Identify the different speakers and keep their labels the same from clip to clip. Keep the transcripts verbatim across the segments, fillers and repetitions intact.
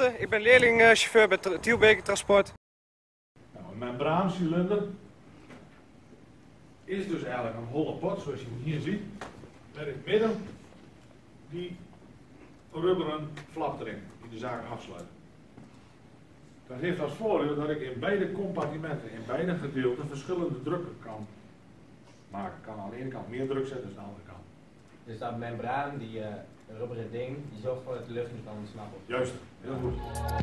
Speaker 1: Scholte, ik ben leerlingchauffeur bij Tielbeker Transport.
Speaker 2: Nou, een membraancilinder is dus eigenlijk een holle pot, zoals je hier ziet, met in het midden die rubberen flap erin, die de zaak afsluiten. Dat heeft als voordeel dat ik in beide compartimenten, in beide gedeelten, verschillende drukken kan maken. Ik kan aan de ene kant meer druk zetten dan aan de andere kant.
Speaker 3: Dus dat membraan, die uh, rubberen ding, die zorgt ervoor dat de lucht niet kan ontsnappen.
Speaker 2: Juist, heel goed.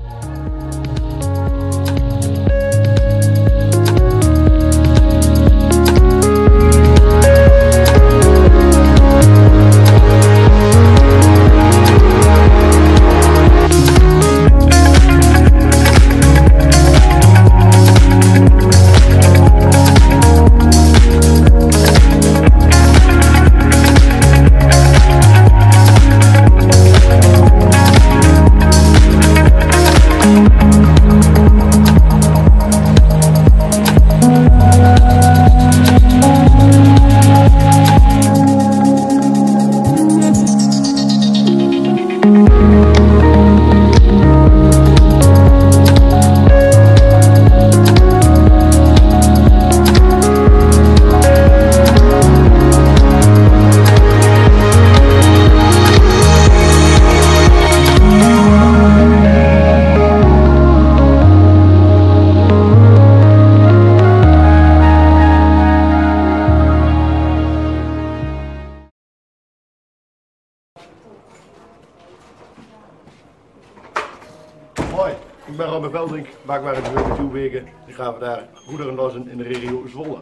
Speaker 4: Hoi, ik ben Robert Veldink, bakwerker bij Tielbeker. Ik ga vandaag goederen lossen in de regio Zwolle.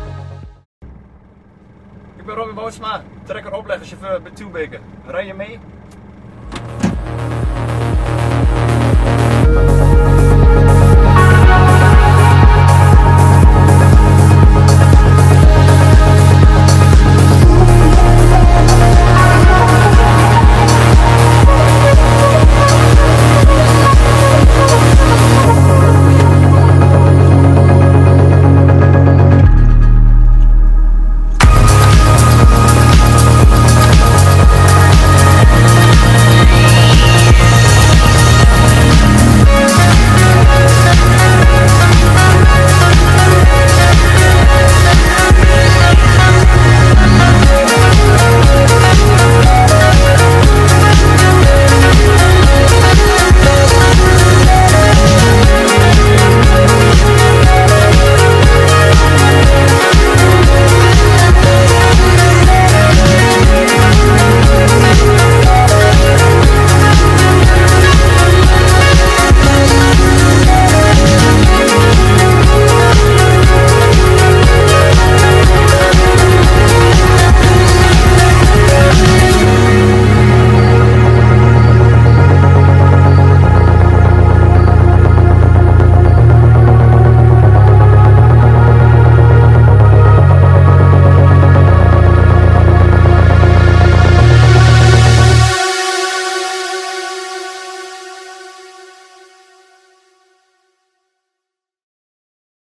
Speaker 1: Ik ben Robin Bootsma, trekker opleggerchauffeur bij Tielbeker. Rij je mee?